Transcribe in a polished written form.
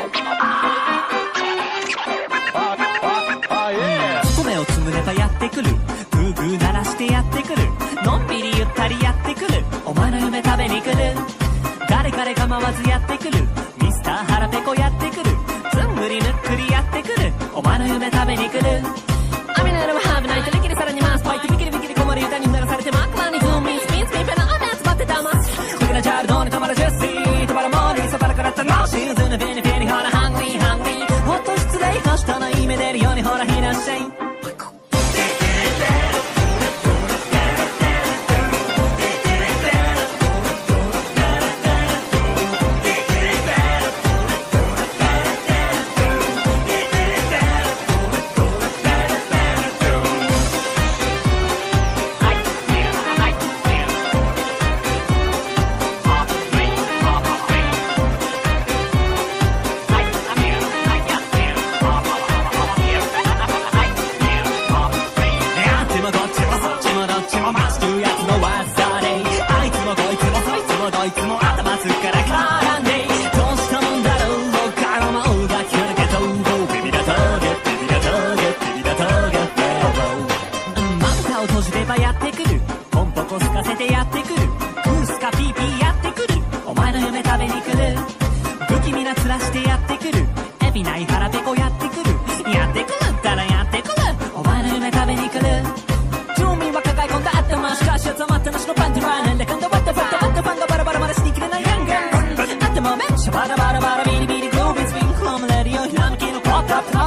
米をつむればやってくる、グーグー鳴らしてやってくる、のんびりゆったりやってくる、お前の夢食べに来る、誰彼構わずやってくる、ミスター腹ペコやってくる、ずんぐりむっくりやってくる、お前の夢食べに来る。雨の夜はハーブナイト、リキリさらにマスパイト、ビキリビキリこもり歌に鳴らされて枕にズームインスピンスピンペナ雨集まって騙す、僕らチャールドに止まるジェスシー、止まるモーリーそばらから楽しいズヌフィニフィニほらハングリーハングリー、ほっと失礼はしたのいい目出るようにほらいらっしゃい。いつも頭すっから絡んで、どうしたもんだろう、僕からもうがき抜けと、ビビだトゲビビだトゲビビだトゲ、まぶたを閉じればやってくる、ポンポコすかせてやってくる、グースかピーピーやってくる、お前の夢食べに来る、不気味な面してやってくる、エビない腹ペコやってくる、やってくるったらやってくる、お前の夢食べに来る。住民は抱え込んだ頭、しかし集まったなしのパンティライン、なんだかんだバッタバッタバッタファンがバラバラまで死にきれないヤンガン、頭めっちゃバラバラバラビリビリグービーズビンクロムレディオひらめきのポップアップ